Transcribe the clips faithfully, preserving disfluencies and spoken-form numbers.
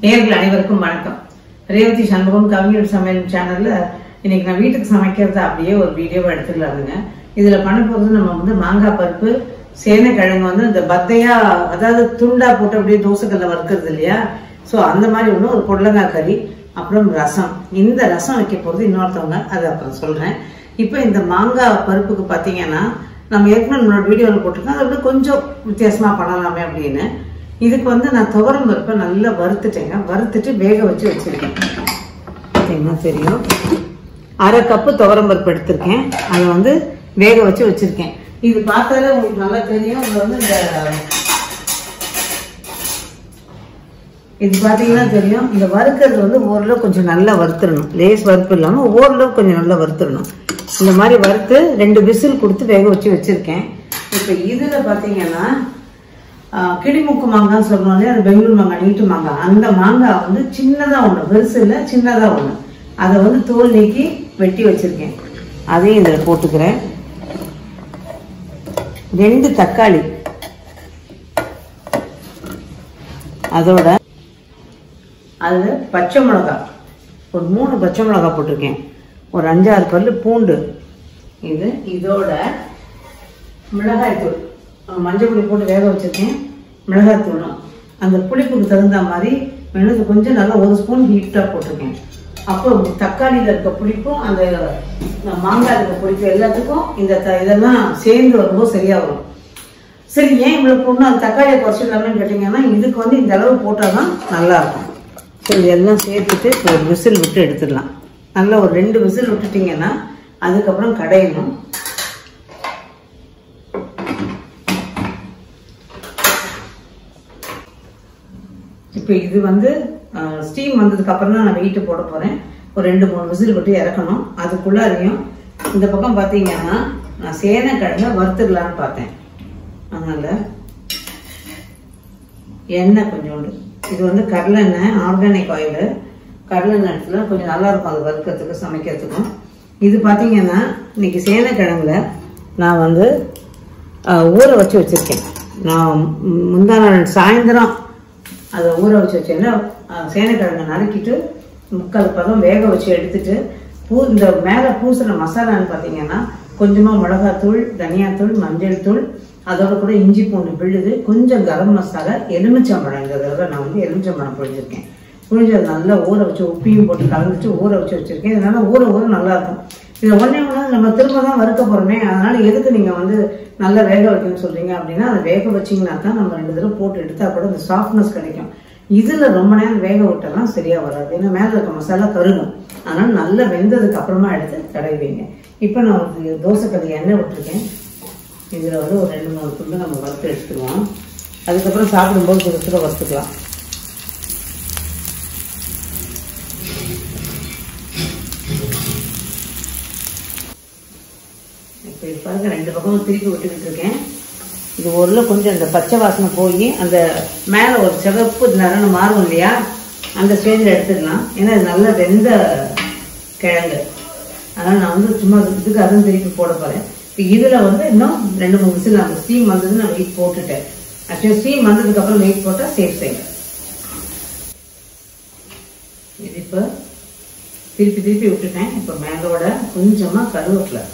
நேயர்கள் அனைவருக்கும் வணக்கம். ரேவதி சண்முகம் கவிஞர் சமையல் சேனல்ல இன்னைக்கு நான் வீட்டுக்கு சமைக்கிறத அப்படியே ஒரு வீடியோவை எடுத்துக்கலாமுங்க. இதுல பண்ண போறது நம்ம வந்து மாங்காய் பருப்பு, சேனைக்கிழங்கு வந்து இந்த பத்தையா, அதாவது துண்டா போட்டு அப்படியே தோசைக்கல்ல வறுக்கிறது இல்லையா, சோ அந்த மாதிரி ஒண்ணு, ஒரு புடலங்காய் கறி, அப்புறம் ரசம். இந்த ரசம் வைக்க போறது இன்னொருத்தவங்க, அதை அப்புறம் சொல்றேன். இப்ப இந்த மாங்காய் பருப்புக்கு பாத்தீங்கன்னா நம்ம ஏற்கனவே நம்மளோட வீடியோவில் போட்டிருக்கோம், அதை விட கொஞ்சம் வித்தியாசமா பண்ணலாமே அப்படின்னு. இதுக்கு வந்து நான் துவரம் பருப்பை நல்லா வறுத்துட்டேங்க. வறுத்துட்டு வேக வச்சு வச்சிருக்கேன். பார்த்தீங்கன்னா தெரியும், அரை கப்பு துவரம் பருப்பு எடுத்திருக்கேன். அதை வந்து வேக வச்சு வச்சிருக்கேன். இது பார்த்தாலே உங்களுக்கு நல்லா தெரியும். இது வந்து இந்த இது பார்த்தீங்கன்னா தெரியும், இந்த வறுக்கிறது வந்து ஓரளவு கொஞ்சம் நல்லா வறுத்துடணும். லேஸ் வறுப்பு இல்லாமல் ஓரளவு கொஞ்சம் நல்லா வறுத்துடணும். இந்த மாதிரி வறுத்து ரெண்டு விசில் கொடுத்து வேக வச்சு வச்சிருக்கேன். இப்போ இதில் பார்த்தீங்கன்னா கிளிமுக்கு மாங்கான்னு சொல்றோம் இல்லையா, அது பெங்களூர் மாங்காய், நீட்டு மாங்காய். அந்த மாங்காய் வந்து சின்னதா ஒண்ணு, பெருசு இல்லை, சின்னதா ஒண்ணு. அதை வந்து தோல் நீக்கி வெட்டி வச்சிருக்கேன். அதையும் இதில் போட்டுக்கிறேன். ரெண்டு தக்காளி, அதோட அதுல பச்சை மிளகாய், ஒரு மூணு பச்சை மிளகாய் போட்டிருக்கேன். ஒரு அஞ்சாறு கல் பூண்டு. இது இதோட மிளகாய் தூள், மஞ்சள் பொடி போட்டு வேக வச்சிருக்கேன். மிளகாய் தூளும் அந்த புளிப்புக்கு தகுந்த மாதிரி மிளகு கொஞ்சம் நல்லா ஒரு ஸ்பூன் ஹீட்டா போட்டிருக்கேன். அப்புறம் தக்காளியில இருக்க புளிப்பும் அந்த மாங்காய் இருக்க புளிப்பு எல்லாத்துக்கும் இந்த இதெல்லாம் சேர்ந்து வரும்போது சரியா வரும். சரி, ஏன் இவ்வளவு பொண்ணு அந்த தக்காளியை குறைச்சிடலாம்னு கேட்டீங்கன்னா, இதுக்கு வந்து இந்த அளவு போட்டாதான் நல்லா இருக்கும். சரி, இதெல்லாம் சேர்த்துட்டு ஒரு விசில் விட்டு எடுத்துடலாம். நல்லா ஒரு ரெண்டு விசில் விட்டுட்டீங்கன்னா அதுக்கப்புறம் கடையணும். இப்போ இது வந்து ஸ்டீம் வந்ததுக்கு அப்புறம் தான் நான் வெயிட்டு போட போறேன். ஒரு ரெண்டு மூணு விசில் விட்டு இறக்கணும். அதுக்குள்ளாரையும் இந்த பக்கம் பார்த்தீங்கன்னா நான் சேனைக்கிழங்க வறுத்துக்கலான்னு பார்த்தேன். அதனால எண்ணெய் கொஞ்சோண்டு, இது வந்து கடலெண்ணெய், ஆர்கானிக் ஆயில். கடலெண்ணெய் இடத்துல கொஞ்சம் நல்லா இருக்கும் அது வறுக்கிறதுக்கு, சமைக்கிறதுக்கும். இது பார்த்தீங்கன்னா இன்னைக்கு சேனைக்கிழங்குல நான் வந்து ஊற வச்சு வச்சிருக்கேன். நான் முந்தா நாள் சாயந்தரம் அதை ஊற வச்சு வச்சேன்னா சேனைக்கிழங்கு நறுக்கிட்டு முக்கால் பதம் வேக வச்சு எடுத்துட்டு, பூ இந்த மேலே பூசுற மசாலான்னு பார்த்தீங்கன்னா கொஞ்சமாக மிளகாத்தூள், தனியாத்தூள், மஞ்சள் தூள், அதோட கூட இஞ்சி பூண்டு விழுது, கொஞ்சம் கரம் மசாலா, எலுமிச்சம்பழம். இந்த தடவை நான் வந்து எலுமிச்சம்பழம் புழிஞ்சிருக்கேன். புழிஞ்சது நல்லா ஊற வச்சு உப்பையும் போட்டு கலந்துட்டு ஊற வச்சு வச்சிருக்கேன். இதனால ஊற ஊற நல்லா இருக்கும். இதை ஒன்னே ஒன்று நம்ம திரும்ப தான் வறுக்க போறோமே, அதனால எதுக்கு நீங்க வந்து நல்லா வேக வைக்கணும்னு சொல்றீங்க அப்படின்னா, அதை வேக வச்சிங்கன்னா தான் நம்ம ரெண்டு தடவை போட்டு எடுத்தா கூட அந்த சாஃப்ட்னஸ் கிடைக்கும். இதுல ரொம்ப நேரம் வேக விட்டெல்லாம் சரியா வராது, ஏன்னா மேல இருக்க மசாலா கருகும். அதனால நல்லா வெந்ததுக்கு அப்புறமா எடுத்து தடவிங்க. இப்ப நான் ஒரு தோசைக்கல்ல எண்ணெய் விட்டுருக்கேன். இதுல வந்து ஒரு ரெண்டு மூணு துண்டு நம்ம வறுத்து எடுத்துக்குவோம். அதுக்கப்புறம் சாப்பிடும்போது சுட வறுத்துக்கலாம். இப்போ இது பாருங்க, ரெண்டு பக்கமும் திருப்பி விட்டுக்கிட்டு இருக்கேன். இது ஓரளவு கொஞ்சம் அந்த பச்சை வாசனை போய் அந்த மேலே ஒரு சிவப்பு நிறம் மாறும் இல்லையா, அந்த ஸ்டேஜில் எடுத்துக்கலாம். ஏன்னா இது நல்லா வெந்த கிழங்கு. அதனால நான் வந்து சும்மா இதுக்கு அதுவும் திருப்பி போட போறேன். இப்போ இதுல வந்து இன்னும் ரெண்டு மூணு விசில் அந்த ஸ்டீம் வந்தது நான் வெயிட் போட்டுட்டேன். ஆக்சுவலி ஸ்டீம் வந்ததுக்கு அப்புறம் வெயிட் போட்டா சேஃப் சைடு. இது இப்போ திருப்பி திருப்பி விட்டுட்டேன். இப்போ மேலோட கொஞ்சமா கருவேப்பிலை,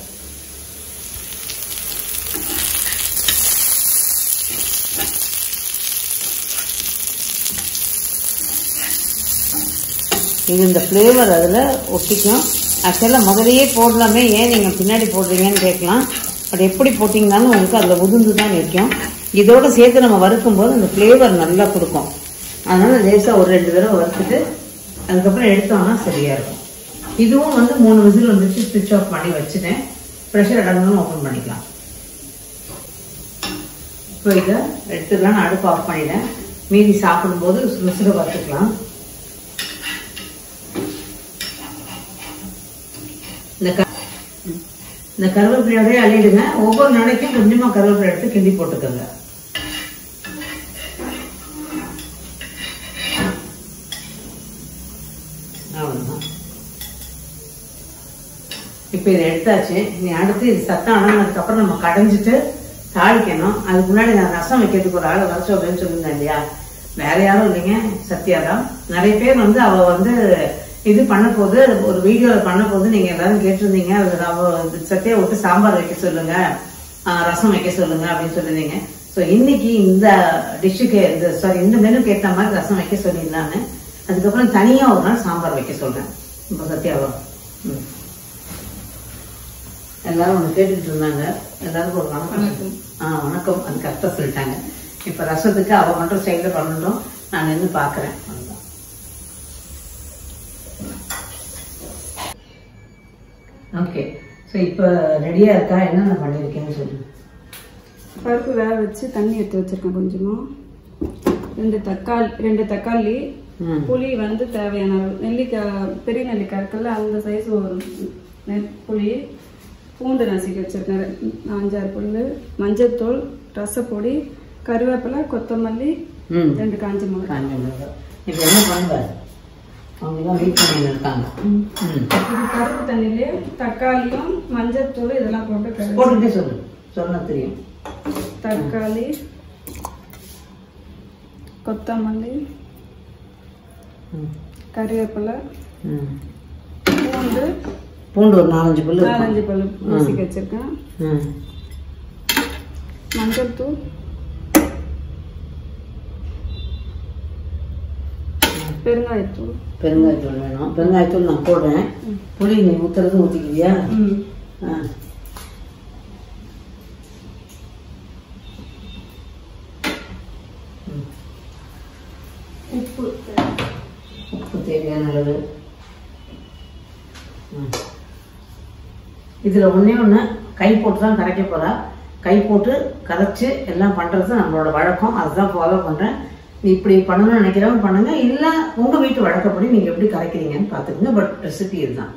இது இந்த ஃப்ளேவர் அதில் ஒட்டிக்கும். ஆக்சுவலாக முதலையே போடலாமே, ஏன் நீங்கள் பின்னாடி போடுறீங்கன்னு கேட்கலாம். பட் எப்படி போட்டிங்கனாலும் உங்களுக்கு அதில் உதிர்ந்து தான் நிற்கும். இதோட சேர்த்து நம்ம வறுக்கும் போது அந்த ஃப்ளேவர் நல்லா கொடுக்கும். அதனால லேசாக ஒரு ரெண்டு தடவை வறுத்துட்டு அதுக்கப்புறம் எடுத்தோம்னா சரியா இருக்கும். இதுவும் வந்து மூணு விசில் வந்துச்சு, ஸ்விட்ச் ஆஃப் பண்ணி வச்சுட்டேன். ப்ரெஷர் அடங்கணும், ஓப்பன் பண்ணிக்கலாம். இப்போ இதை எடுத்துக்கலாம். நான் அடுப்பு ஆஃப் பண்ணிட்டேன். மீதி சாப்பிடும்போது விசில வறுத்துக்கலாம். இந்த கருவேப்பிலையோடய அள்ளிடுங்க. ஒவ்வொரு நாளைக்கும் கொஞ்சமா கருவேப்பிலை எடுத்து கிண்டி போட்டுக்கோங்க. அவ்வளவுதான். இப்ப இதை எடுத்தாச்சு. நீ அடுத்து இது சத்தம் ஆனதுக்கு அப்புறம் நம்ம கடைஞ்சிட்டு தாளிக்கணும். அதுக்கு முன்னாடி நான் ரசம் வைக்கிறதுக்கு ஒரு ஆள் வர சொல்றேன்னு சொல்லியிருந்தேன் இல்லையா, வேற யாரும் இல்லைங்க, சத்யாதான். நிறைய பேர் வந்து அவ வந்து இது பண்ண போது ஒரு வீடியோல பண்ண போது நீங்க எல்லாரும் கேட்டிருந்தீங்க. அது அவ சத்தியா விட்டு சாம்பார் வைக்க சொல்லுங்க, ரசம் வைக்க சொல்லுங்க அப்படின்னு சொல்லிருந்தீங்க. ஸோ இன்னைக்கு இந்த டிஷ்ஷுக்கு இந்த சாரி இந்த மெனுக்கு ஏற்ற மாதிரி ரசம் வைக்க சொல்லியிருந்தாங்க. அதுக்கப்புறம் தனியா ஒரு நாள் சாம்பார் வைக்க சொல்றேன். இப்ப சத்தியாவா எல்லாரும் ஒண்ணு கேட்டுட்டு இருந்தாங்க. எல்லாருக்கும் ஒரு வணக்கம். ஆஹ் வணக்கம். அது கரெக்டா சொல்லிட்டாங்க. இப்ப ரசத்துக்கு அவ பண்ற ஸ்டைல பண்ணட்டும், நான் நின்று பாக்குறேன். ஓகே. ஸோ இப்போ ரெடியா இருக்கா? என்னென்ன பண்ணிருக்கேன்னு சொல்லுங்க. பருப்பு வேக வச்சு தண்ணி எடுத்து வச்சிருக்கேன் கொஞ்சமா. ரெண்டு தக்காளி ரெண்டு தக்காளி புளி வந்து தேவையான நெல்லிக்காய், பெரிய நெல்லிக்காய் இருக்குல்ல அந்த சைஸ் ஒரு புளி, பூண்டு நசுக்கி வச்சிருக்கேன் அஞ்சாறு புல்லு, மஞ்சத்தூள், ரசப்பொடி, கருவேப்பிலை, கொத்தமல்லி, ரெண்டு காஞ்ச மிளகாய். காஞ்ச மிளகாய். இப்போ என்ன பண்ணுவேன்? அவங்கெல்லாம் வெயிட் பண்ணி இருக்காங்க. இது கருப்பு தண்ணியிலே தக்காளியும் மஞ்சத்தூள் இதெல்லாம் போட்டு போட்டுட்டே சொல்லு, சொன்னா தெரியும். தக்காளி, கொத்தமல்லி, கருவேப்பிலை, பூண்டு பூண்டு ஒரு நாலஞ்சு பல்லு நாலஞ்சு பல்லு நசுக்கி வச்சிருக்கேன். மஞ்சள் தூள், பெருங்காயத்தூள். பெருங்காயத்தூள் வேணும். பெருங்காயத்தூள் நான் போடுறேன். புளி நீ ஊத்துறது ஊத்திக்கிறியா? உப்பு உப்பு தேவையான அளவு. இதுல ஒன்னே ஒண்ணு கை போட்டு தான் கரைக்க போறா. கை போட்டு கரைச்சு எல்லாம் பண்றது நம்மளோட வழக்கம். அதுதான் ஃபாலோ பண்றேன். இப்படி பண்ணணும்னு நினைக்கிறவங்க பண்ணுங்க, இல்ல உங்க வீட்டு வழக்கப்படி நீங்க எப்படி கரைக்கிறீங்கன்னு பாத்துக்கோங்க. பட் ரெசிபி இதுதான்.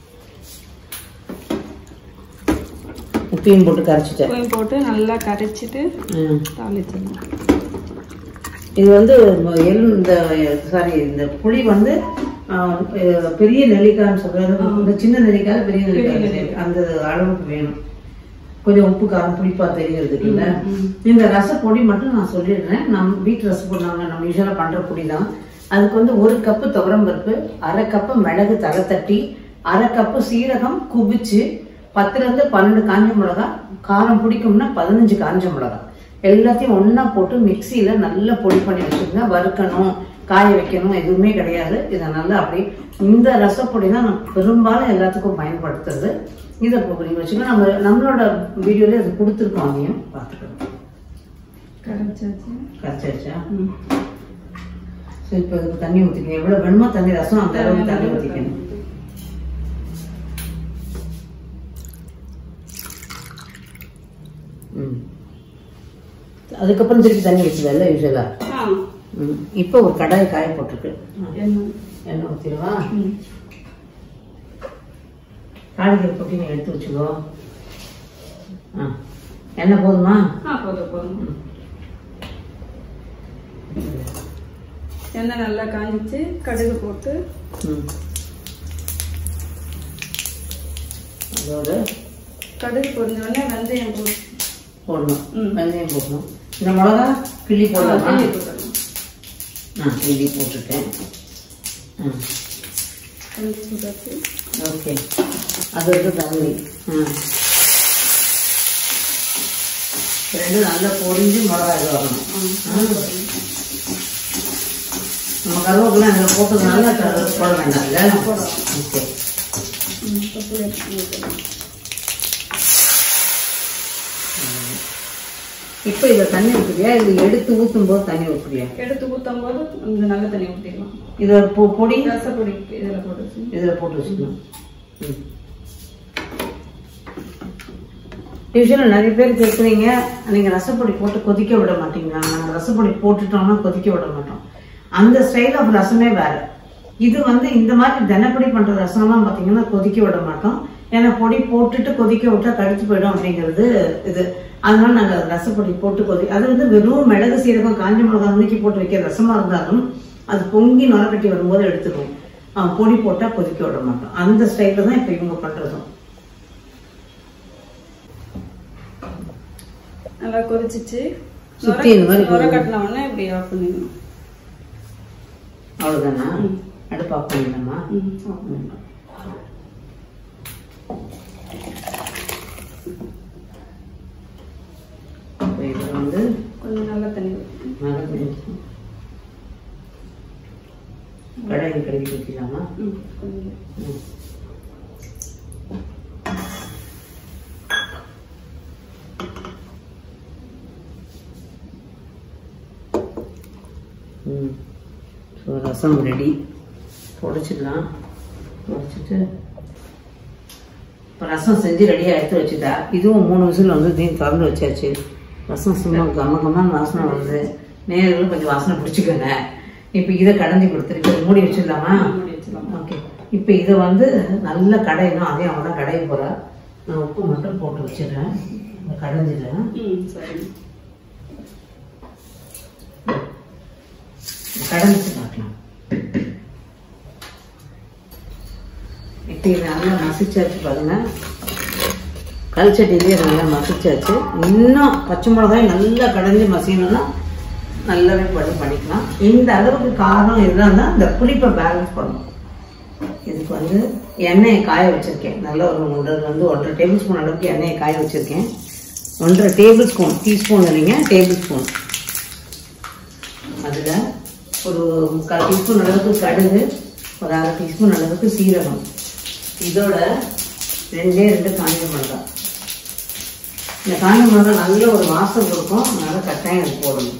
உப்பையும் போட்டு கரைச்சிட்டேன். உப்பையும் போட்டு நல்லா கரைச்சிட்டு தாளிச்சிடணும். இது வந்து இந்த சாரி இந்த புளி வந்து பெரிய நெல்லிக்காய்ன்னு சொல்றது. இந்த சின்ன நெல்லிக்காய் பெரிய நெல்லிக்காய் அந்த அளவுக்கு வேணும். கொஞ்சம் உப்பு காரம் புளிப்பா தெரிகிறதுக்கு இல்ல. இந்த ரசப்பொடி மட்டும் நான் சொல்லிடுறேன். நம்ம வீட்டு ரசப்பொடி நாங்க நம்ம யூஸ்வலா பண்ற பொடி தான். அதுக்கு வந்து ஒரு கப்பு துவரம் பருப்பு, அரை கப்பு மிளகு தலை தட்டி, அரை கப்பு சீரகம் குபிச்சு, பத்துல இருந்து பன்னெண்டு காஞ்ச மிளகாய், காரம் பிடிக்கும்னா பதினஞ்சு காஞ்ச மிளகாய், எல்லாத்தையும் ஒன்னா போட்டு மிக்சியில நல்லா பொடி பண்ணி வச்சுக்கோங்க. வறுக்கணும், காய வைக்கணும் எதுவுமே கிடையாது. இதை நல்லா அப்படி இந்த ரசப்பொடி தான் நான் பெரும்பாலும் எல்லாத்துக்கும் பயன்படுத்துறது. இதை போக்குறீங்க வச்சுக்கோங்க. நம்ம நம்மளோட வீடியோல இது கொடுத்துருக்கோம். அதையும் பார்த்துக்கணும். கரைச்சாச்சா? சரி, இப்போ இதுக்கு தண்ணி ஊற்றிக்கணும். எவ்வளவு வேணுமோ தண்ணி, ரசம் அந்த அளவுக்கு தண்ணி ஊற்றிக்கணும். ம் அதுக்கப்புறம் திருப்பி தண்ணி வச்சுதல்ல யூஸ்வலா. இப்போ ஒரு கடாய் காய போட்டிருக்கு. எண்ணெய் ஊற்றிடுவா. காய்கறி போட்டு நீ எடுத்து வச்சுக்கோ. எண்ணெய் போதுமா? எண்ணெய் நல்லா காஞ்சிச்சு. கடுகு போட்டு அதோட கடுகு பொரிஞ்ச உடனே வெந்தயம் போட்டு போடணும். வெந்தயம் போடணும். இந்த மிளகா கிள்ளி போடலாம். நான் கிள்ளி போட்டுட்டேன். ஓகே. அது வந்து தண்ணி ரெண்டு நல்லா பொரிஞ்சு மிளகா இது வரணும். நம்ம கருவேப்பிலை அதில் போட்டதுனால போட வேண்டாம் இல்லை. ஓகே. இப்போ இதை தண்ணி ஊற்றுறியா? இது எடுத்து ஊற்றும் போது தண்ணி ஊற்றுறியா? எடுத்து ஊற்றும் போது இந்த நல்ல தண்ணி ஊற்றிடலாம். இதை பொடி ரசப்பொடி இதில் போட்டு இதில் போட்டு வச்சுக்கணும். யூஸ்வலா நிறைய பேர் கேட்குறீங்க, நீங்க ரசப்பொடி போட்டு கொதிக்க விட மாட்டீங்களா? நாங்கள் ரசப்பொடி போட்டுட்டோம்னா கொதிக்க விட மாட்டோம். அந்த ஸ்டைல் ஆஃப் ரசமே வேற. இது வந்து இந்த மாதிரி தினப்படி பண்ற ரசம்லாம் பாத்தீங்கன்னா கொதிக்க விட மாட்டோம். ஏன்னா பொடி போட்டுட்டு கொதிக்க விட்டா கடிச்சு போயிடும் அப்படிங்கிறது இது. அதனால நாங்க ரசப்பொடி போட்டு கொதி அது வந்து வெறும் மிளகு சீரகம் காஞ்ச மிளகாய் நுணுக்கி போட்டு வைக்கிற ரசமா இருந்தாலும் அது பொங்கி நுரக்கட்டி வரும்போது எடுத்துருவோம். பொடி போட்டா கொதிக்க விட மாட்டோம். அந்த ஸ்டைல தான் இப்ப இவங்க பண்றதும். நல்லா கொதிச்சிச்சு. சுத்தி இந்த மாதிரி நுர கட்டின உடனே இப்படி ஆஃப் பண்ணிடணும். அவ்வளோதானா? அடுப்பு ஆஃப் பண்ணிடலாமா? இதில் வந்து கொஞ்சம் நல்ல தண்ணி நல்ல தண்ணி கடாயை கழுவி ஊற்றிக்கலாமா? ம் ஸோ ரசம் ரெடி. உடைச்சிடலாம். உடைச்சிட்டு இப்போ ரசம் செஞ்சு ரெடியாக எடுத்து வச்சுட்டா. இதுவும் மூணு விசில் வந்து இதையும் திறந்து வச்சாச்சு. ரசம் சும்மா கம்ம கம்மான வாசனை வந்து நேரில் கொஞ்சம் வாசனை பிடிச்சிக்கோங்க. இப்போ இதை கடைஞ்சி கொடுத்துருக்கு மூடி வச்சிடலாமா? ஓகே. இப்போ இதை வந்து நல்லா கடையணும். அதே அவங்க தான் கடைய போகிறா. நான் உப்பு மட்டும் போட்டு வச்சிடுறேன். இதை கடைஞ்சிடுறேன். கடைஞ்சி பார்க்கலாம். இப்போ இதை நல்லா மசிச்சாச்சு பாருங்க. கல்ச்சட்டிலேயே நல்லா மசிச்சாச்சு. இன்னும் பச்சை மிளகாய் நல்லா கடைஞ்சி மசியணும்னா நல்லாவே படம் பண்ணிக்கலாம். இந்த அளவுக்கு காரம் இருந்தால் இந்த புளிப்பை பேலன்ஸ் பண்ணணும். இதுக்கு வந்து எண்ணெயை காய வச்சுருக்கேன். நல்லா ஒரு ஒன்றரை வந்து ஒன்றரை டேபிள் ஸ்பூன் அளவுக்கு எண்ணெயை காய வச்சுருக்கேன். ஒன்றரை டேபிள் ஸ்பூன் டீஸ்பூன் இல்லைங்க டேபிள் ஸ்பூன். அதில் ஒரு முக்கால் டீஸ்பூன் அளவுக்கு கடுகு, ஒரு அரை டீஸ்பூன் அளவுக்கு சீரகம், இதோட ரெண்டே ரெண்டு காஞ்ச மிளகாய். இந்த காஞ்ச மிளகாய் நல்ல ஒரு வாசம் கொடுக்கும். அதனால் கட்டாயம் அது போடணும்.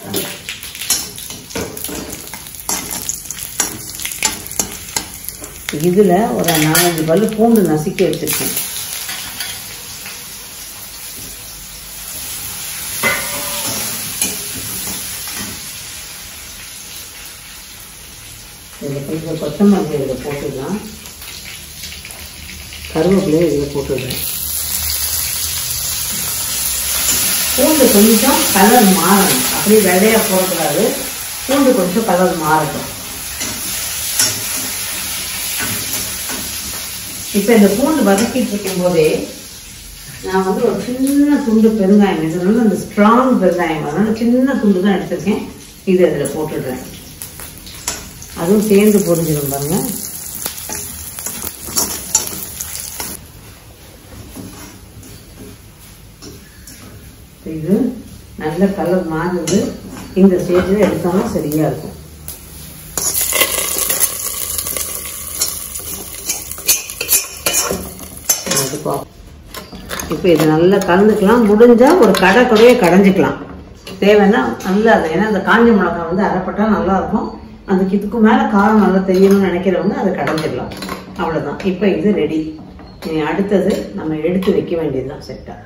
இதில் ஒரு நாலஞ்சு பல்லு பூண்டு நசுக்கி வச்சிருக்கேன். இதில் கொஞ்சம் கொத்தமல்லி இதில் போட்டுடலாம். கருவேப்பிலையை இதில் போட்டுடுறேன். பூண்டு கொஞ்சம் கலர் மாறணும். அப்படியே வெள்ளையாக போடக்கூடாது. பூண்டு கொஞ்சம் கலர் மாறட்டும். இப்போ இந்த பூண்டு வதக்கிட்டு இருக்கும் போதே நான் வந்து ஒரு சின்ன துண்டு பெருங்காயம், இது வந்து அந்த ஸ்ட்ராங் பெருங்காயம், அதனால சின்ன துண்டு தான் எடுத்திருக்கேன். இது அதில் போட்டுடுறேன். அதுவும் சேர்ந்து பொரிஞ்சிடும் பாருங்க. இது நல்ல கலர் மாறுது. இந்த ஸ்டேஜில் எடுத்தாலும் சரியா இருக்கும். இப்போ இது நல்லா கலந்துக்கலாம். முடிஞ்சா ஒரு கடை கடையே கடைஞ்சிக்கலாம். தேவைன்னா நல்லா அதை, ஏன்னா அந்த காஞ்ச மிளகாய் வந்து அரைப்பட்டா நல்லா இருக்கும். அதுக்கு இதுக்கு மேலே காரம் நல்லா தெரியணும்னு நினைக்கிறவங்க அதை கடைஞ்சிடலாம். அவ்வளோதான். இப்போ இது ரெடி. இனி அடுத்தது நம்ம எடுத்து வைக்க வேண்டியதுதான் செட்டா.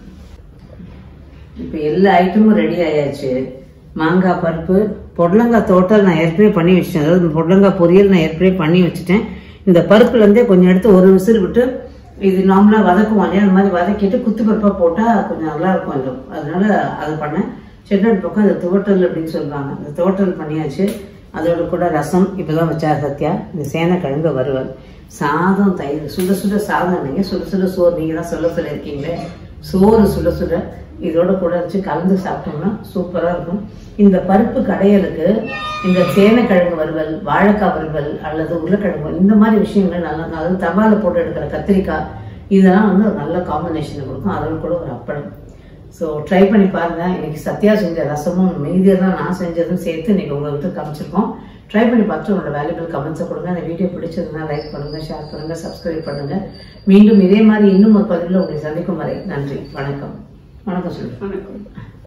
இப்போ எல்லா ஐட்டமும் ரெடி ஆயாச்சு. மாங்காய் பருப்பு, பொடலங்காய் தோட்டல் நான் ஏற்கனவே பண்ணி வச்சிட்டேன். அதாவது பொடலங்காய் பொரியல் நான் ஏற்கனவே பண்ணி வச்சுட்டேன். இந்த பருப்புலேருந்தே கொஞ்சம் எடுத்து ஒரு விசில் விட்டு, இது நார்மலாக வதக்குவோம் இல்லையா, அந்த மாதிரி வதக்கிட்டு குத்து பருப்பாக போட்டால் கொஞ்சம் நல்லா இருக்கும். அது அதனால அது பண்ணேன். செட்டிநாடு பக்கம் அது துவட்டல் அப்படின்னு சொல்லுவாங்க. அந்த துவட்டல் பண்ணியாச்சு. அதோட கூட ரசம் இப்போதான் வச்சா சத்யா. இந்த சேனைக்கிழங்கு வறுவல், சாதம், தயிர், சுட சுட சாதம். நீங்கள் சுட சுட சோறு நீங்கள் தான் சொல்ல சொல்லியிருக்கீங்களே, சோறு சுட சுட இதோட கூட வச்சு கலந்து சாப்பிட்டோம்னா சூப்பராக இருக்கும். இந்த பருப்பு கடையலுக்கு இந்த சேனைக்கிழங்கு வறுவல், வாழைக்காய் வறுவல் அல்லது உருளைக்கிழங்கு, இந்த மாதிரி விஷயங்கள் நல்லா, அதாவது தவால போட்டு எடுக்கிற கத்திரிக்காய், இதெல்லாம் வந்து ஒரு நல்ல காம்பினேஷன் கொடுக்கும். அதோட கூட ஒரு அப்பளம். ஸோ ட்ரை பண்ணி பாருங்க. இன்னைக்கு சத்யா செஞ்ச ரசமும் மீதியெல்லாம் நான் செஞ்சதும் சேர்த்து இன்னைக்கு உங்கள்கிட்ட காமிச்சிருக்கோம். ட்ரை பண்ணி பார்த்து உங்களோட வேல்யூபிள் கமெண்ட்ஸை கொடுங்க. இந்த வீடியோ பிடிச்சதுன்னா லைக் பண்ணுங்க, ஷேர் பண்ணுங்க, சப்ஸ்கிரைப் பண்ணுங்க. மீண்டும் இதே மாதிரி இன்னும் ஒரு பதிவில் உங்களை சந்திக்கும் வரை நன்றி. வணக்கம். வணக்கம் சொல்லுங்க. வணக்கம்.